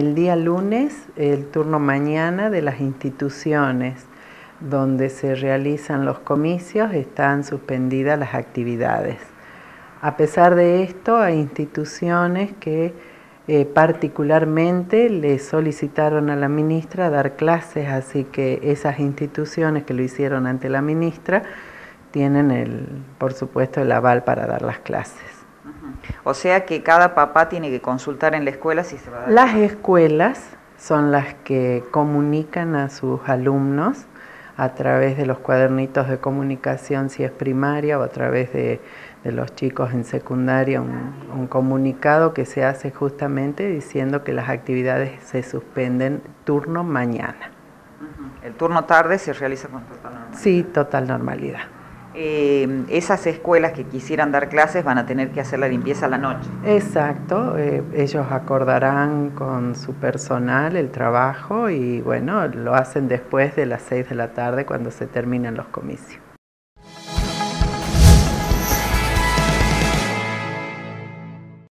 el día lunes, el turno mañana de las instituciones donde se realizan los comicios, están suspendidas las actividades. A pesar de esto, hay instituciones que particularmente le solicitaron a la ministra dar clases, así que esas instituciones que lo hicieron ante la ministra tienen, por supuesto, el aval para dar las clases. O sea que cada papá tiene que consultar en la escuela si se va a dar. Las escuelas son las que comunican a sus alumnos a través de los cuadernitos de comunicación, si es primaria, o a través de los chicos en secundaria, un comunicado que se hace justamente diciendo que las actividades se suspenden turno mañana. El turno tarde se realiza con total normalidad. Sí, total normalidad. Esas escuelas que quisieran dar clases van a tener que hacer la limpieza a la noche. Exacto, ellos acordarán con su personal el trabajo y bueno, lo hacen después de las 6 de la tarde cuando se terminan los comicios.